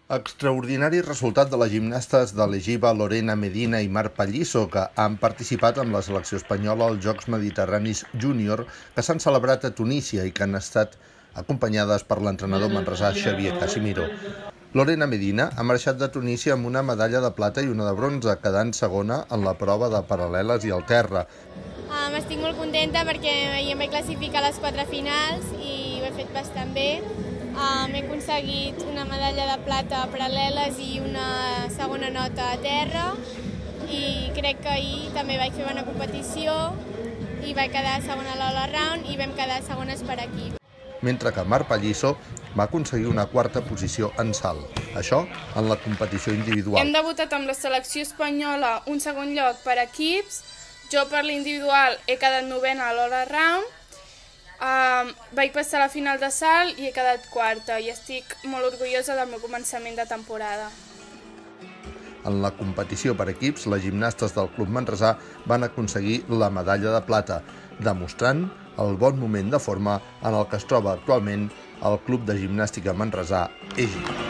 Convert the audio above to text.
Extraordinari resultat de les gimnastes de l'Egiba Lorena Medina i Mar Palliso, que han participat amb la selecció espanyola als Jocs Mediterranis Júnior, que s'han celebrat a Tunísia i que han estat acompanyades per l'entrenador manresà Xavier Casimiro. Lorena Medina ha marxat de Tunísia amb una medalla de plata i una de bronze, quedant segona en la prova de paral·leles i el terra. Estic molt contenta perquè em vaig classificar a les 4 finals i ho he fet bastant bé. He aconseguit una medalla de plata a paral·leles i una segona nota a terra i crec que ahir també vaig fer bona competició i vaig quedar segona a l'all-around i vam quedar segones per equip. Mentre que Mar Palliso va aconseguir una quarta posició en salt, això en la competició individual. Hem debutat amb la selecció espanyola un segon lloc per equips, jo per l'individual he quedat novena a l'all-around, vaig passar a la final de salt i he quedat quarta i estic molt orgullosa del meu començament de temporada. En la competició per equips, les gimnastes del Club Manresà van aconseguir la medalla de plata, demostrant el bon moment de forma en el que es troba actualment el Club de Gimnàstica Manresà Egiba.